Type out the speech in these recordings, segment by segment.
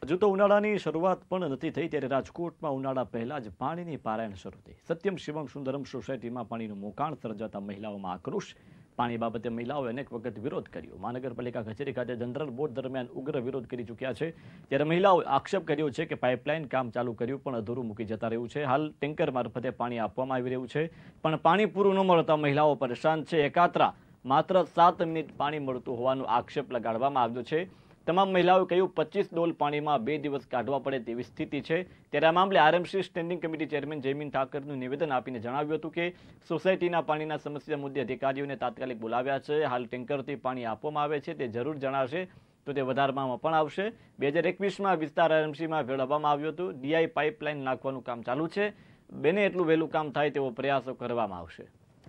હજુ તો ઉનાળાની શરૂઆત પણ નથી થઈ ત્યારે રાજકોટમાં ઉનાળા પહેલા જ પાણીની પારાયણ શરૂ થઈ। સત્યમ શિવમ સુંદરમ સોસાયટીમાં પાણીનું મોકાણ સર્જાતા મહિલાઓમાં આક્રોશ। પાણી બાબતે મહિલાઓએ અનેક વખત વિરોધ કર્યો। મહાનગરપાલિકા કચેરી ખાતે જનરલ બોર્ડ દરમિયાન ઉગ્ર વિરોધ કરી ચૂક્યા છે। ત્યારે મહિલાઓએ આક્ષેપ કર્યો છે કે પાઇપલાઇન કામ ચાલુ કર્યું પણ અધૂરું મૂકી જતા રહ્યું છે। હાલ ટેન્કર મારફતે પાણી આપવામાં આવી રહ્યું છે પણ પાણી પૂરું ન મળતા મહિલાઓ પરેશાન છે। એકાત્રા માત્ર 7 મિનિટ પાણી મળતું હોવાનો આક્ષેપ લગાડવામાં આવ્યો છે। તમામ મહિલાઓએ કહ્યું 25 ડોલ પાણીમાં 2 દિવસ કાઢવા પડે તેવી સ્થિતિ છે। ત્યારે આ મામલે RMC standing committee chairman Jaymin ઠાકરનું નિવેદન આપીને જણાવ્યું હતું કે સોસાયટીના પાણીના સમસ્યા મુદ્દે અધિકારીઓને તાત્કાલિક બોલાવ્યા છે। હાલ ટેન્કરથી પાણી આપવામાં આવે છે તે જરૂર જણાશે તો તે વધારવામાં પણ આવશે। 2021માં વિસ્તાર આરએમસીમાં ભેળવવામાં આવ્યું હતું। ડીઆઈ પાઇપલાઇન નાખવાનું કામ ચાલુ છે। બને એટલું વહેલું કામ થાય તેવો પ્રયાસો કરવામાં આવશે।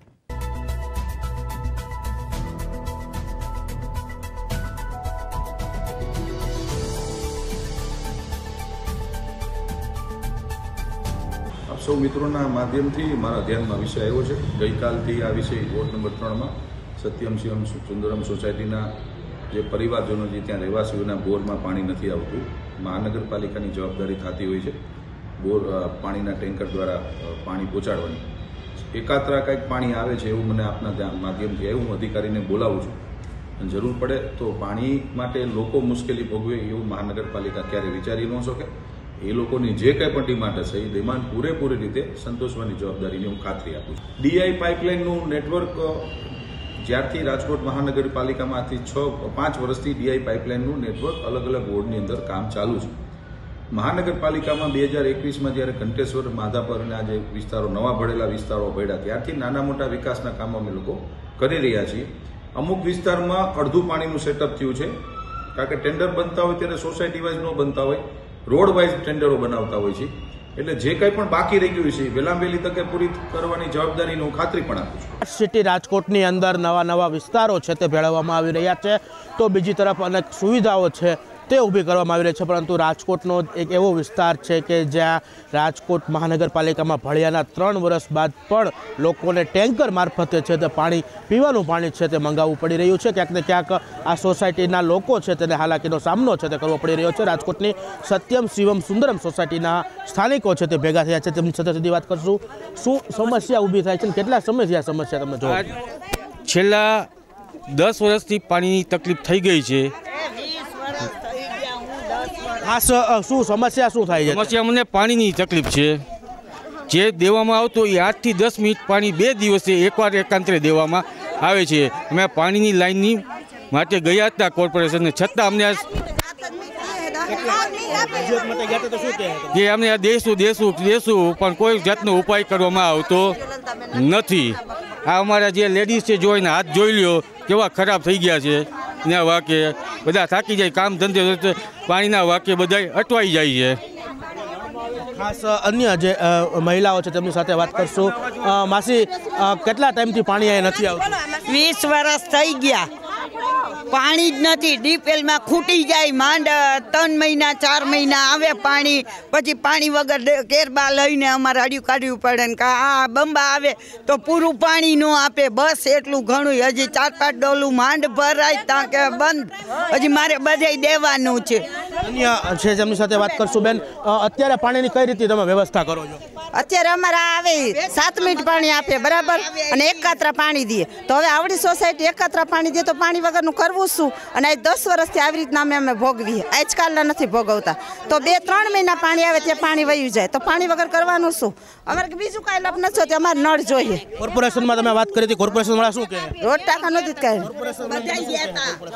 આપ સૌ મિત્રોના માધ્યમથી મારા ધ્યાનમાં વિષય આવ્યો છે। ગઈકાલથી આ વિષય વોર્ડ નંબર 3માં સત્યમ શિવમ સુંદરમ સોસાયટીના જે પરિવારજનો જે ત્યાં રહેવાસીઓના બોરમાં પાણી નથી આવતું, મહાનગરપાલિકાની જવાબદારી થતી હોય છે બોર પાણીના ટેન્કર દ્વારા પાણી પહોંચાડવાની। એકાત્રા કંઈક પાણી આવે છે એવું મને આપના માધ્યમથી આવ્યું। હું અધિકારીને બોલાવું છું। જરૂર પડે તો પાણી માટે લોકો મુશ્કેલી ભોગવે એવું મહાનગરપાલિકા ક્યારે વિચારી ન શકે। એ લોકોની જે કંઈ પણ ડિમાન્ડ હશે એ ડિમાન્ડ પૂરેપૂરી રીતે સંતોષવાની જવાબદારીની હું ખાતરી આપું છું। ડીઆઈ પાઇપલાઇનનું નેટવર્ક જ્યારથી રાજકોટ મહાનગરપાલિકામાંથી 5 વર્ષથી ડીઆઈ પાઇપલાઇનનું નેટવર્ક અલગ અલગ વોર્ડની અંદર કામ ચાલુ છે। મહાનગરપાલિકામાં 2021માં જ્યારે ઘંટેશ્વર, માધાપર અને આ જે વિસ્તારો નવા ભળેલા વિસ્તારો પડ્યા ત્યારથી નાના મોટા વિકાસના કામો અમે લોકો કરી રહ્યા છીએ। અમુક વિસ્તારમાં અડધું પાણીનું સેટઅપ થયું છે, કારણ કે ટેન્ડર બનતા હોય ત્યારે સોસાયટી વાઇઝ ન બનતા હોય, રોડ વાઇઝ ટેન્ડરો બનાવતા હોય છે। એટલે જે કંઈ પણ બાકી રહી ગયું છે વહેલા વહેલી તકે પૂરી કરવાની જવાબદારીની હું ખાતરી પણ આપું છું। સિટી રાજકોટની અંદર નવા વિસ્તારો છે તે ભેળવવામાં આવી રહ્યા છે, તો બીજી તરફ અનેક સુવિધાઓ છે તે ઊભી કરવામાં આવી રહી છે। પરંતુ રાજકોટનો એક એવો વિસ્તાર છે કે જ્યાં રાજકોટ મહાનગરપાલિકામાં ભળ્યાના 3 વર્ષ બાદ પણ લોકોને ટેન્કર મારફતે છે તે પાણી, પીવાનું પાણી છે તે મંગાવવું પડી રહ્યું છે। ક્યાંક ને ક્યાંક આ સોસાયટીના લોકો છે તેને હાલાકીનો સામનો છે તે કરવો પડી રહ્યો છે। રાજકોટની સત્યમ શિવમ સુંદરમ સોસાયટીના સ્થાનિકો છે તે ભેગા થયા છે, તેમની સાથે સીધી વાત કરશું। શું સમસ્યા ઊભી થાય છે અને કેટલા સમયથી આ સમસ્યા તમે જોવો? છેલ્લા 10 વર્ષથી પાણીની તકલીફ થઈ ગઈ છે। શું સમસ્યા શું થાય છે? સમસ્યા મને પાણીની તકલીફ છે। જે દેવામાં આવતું એ 8 થી 10 મિનિટ પાણી 2 દિવસે એકવાર એકાંતરે દેવામાં આવે છે। અમે પાણીની લાઈનની માટે ગયા હતા કોર્પોરેશનને, છતાં અમને અમને દેશું પણ કોઈ જાતનો ઉપાય કરવામાં આવતો નથી। આ અમારા જે લેડીઝ છે જોઈને હાથ જોઈ લ્યો કેવા ખરાબ થઈ ગયા છે। ના વાકે બધા થાકી જાય, કામ ધંધે પાણીના વાકે બધા અટવાઈ જાય છે। ખાસ અન્ય જે મહિલાઓ છે તેમની સાથે વાત કરશું। માસી, કેટલા ટાઈમથી પાણી અહીંયા નથી આવતું? 20 વર્ષ થઈ ગયા, પાણી જ નથી। ડીપેલમાં ખૂટી જાય, માંડ 3 મહિના 4 મહિના આવે પાણી, પછી પાણી વગર કેરબા લઈને અમારે હડિયું કાઢવું પડે ને આ બંબા આવે તો પૂરું પાણી ન આપે, બસ એટલું ઘણું। હજી 4-5 ડોલું માંડ ભરાય ત્યાં કે બંધ, હજી મારે બધે દેવાનું છે। અન્ય છે જેમની સાથે વાત કરશું। બેન, અત્યારે પાણીની કઈ રીતે તમે વ્યવસ્થા કરો છો? અત્યારે અમારે આવે 7 મિનિટ પાણી આપે બરાબર, અને એકાત્રા પાણી દે। તો હવે આવડી સોસાયટી એકાત્રા પાણી દે તો પાણી વગરનું કરવું શું? અને આ 10 વર્ષથી આવી રીતના અમે ભોગવીએ, આજકાલના નથી ભોગવતા। તો 2-3 મહિના પાણી આવે ત્યાં પાણી વયું જાય, તો પાણી વગર કરવાનું શું? અમારે બીજું કાંઈ લાભ નથી જોતી, અમારે નળ જોઈએ। કોર્પોરેશનમાં તમે વાત કરી હતી, કોર્પોરેશન વાળા શું કહે? રોજ ટાંકા નથી કાંઈ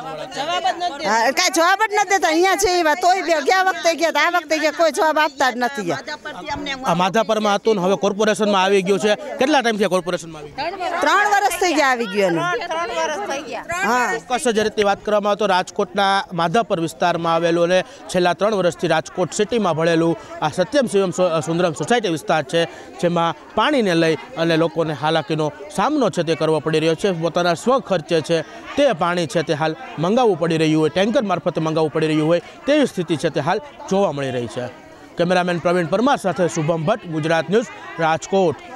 જવાબ જ નથી દેતા। અહીંયા છે એવા તોય ગયા વખતે ગયા, આ વખતે ગયા, કોઈ જવાબ આપતા જ નથી। માધાપરમાં હતું ને હવે કોર્પોરેશનમાં આવી ગયું છે। કેટલા ટાઈમથી કોર્પોરેશનમાં આવી ગયું? 3 વર્ષ થઈ ગયા આવી ગયું। હા, ચોક્કસ જે રીતે વાત કરવામાં આવે તો રાજકોટના માધાપર વિસ્તારમાં આવેલું અને છેલ્લા 3 વર્ષથી રાજકોટ સિટીમાં ભળેલું આ સત્યમ શિવમ સુંદરમ સોસાયટી વિસ્તાર છે, જેમાં પાણીને લઈ અને લોકોને હાલાકીનો સામનો છે તે કરવો પડી રહ્યો છે। પોતાના સ્વખર્ચે છે તે પાણી છે તે હાલ મંગાવવું પડી રહ્યું હોય, ટેન્કર મારફતે મંગાવવું પડી રહ્યું હોય તેવી સ્થિતિ છે તે હાલ જોવા મળી રહી છે। કેમેરામેન પ્રવીણ પરમાર સાથે શુભમ ભટ્ટ, ગુજરાત ન્યૂઝ, રાજકોટ।